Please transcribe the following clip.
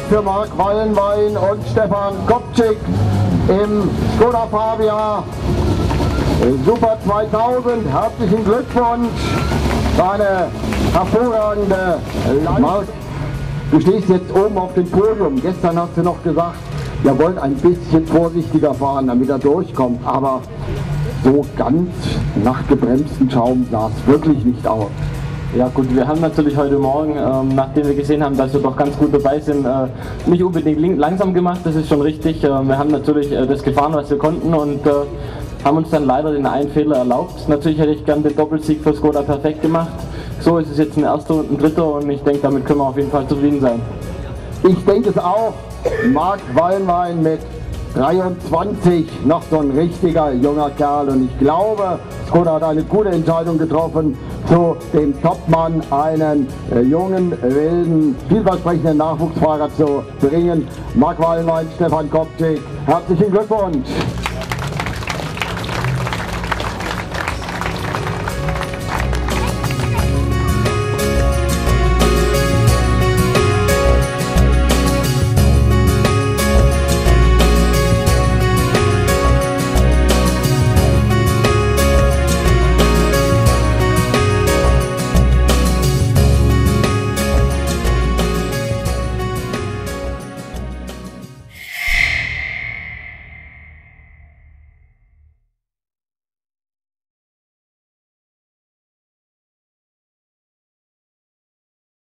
für Marc Wallenwein und Stefan Kopczyk im Skoda Fabia Super 2000. Herzlichen Glückwunsch für eine hervorragende Leistung. Marc, du stehst jetzt oben auf dem Podium. Gestern hast du noch gesagt, ihr wollt ein bisschen vorsichtiger fahren, damit er durchkommt. Aber so ganz nach gebremsten Schaum sah es wirklich nicht aus. Ja gut, wir haben natürlich heute Morgen, nachdem wir gesehen haben, dass wir doch ganz gut dabei sind, nicht unbedingt langsam gemacht, das ist schon richtig. Wir haben natürlich das gefahren, was wir konnten und haben uns dann leider den einen Fehler erlaubt. Natürlich hätte ich gern den Doppelsieg für Skoda perfekt gemacht. So ist es jetzt ein erster und ein dritter und ich denke, damit können wir auf jeden Fall zufrieden sein. Ich denke es auch. Marc Wallenwein mit 23, noch so ein richtiger junger Kerl, und ich glaube, Skoda hat eine gute Entscheidung getroffen, zu dem Topmann einen jungen, wilden, vielversprechenden Nachwuchsfahrer zu bringen. Marc Wallenwein, Stefan Kopczyk, herzlichen Glückwunsch!